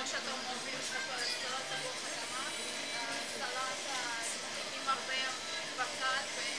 שאתה מוביל סלט תפוח אדמה, סלט עם הרבה בצל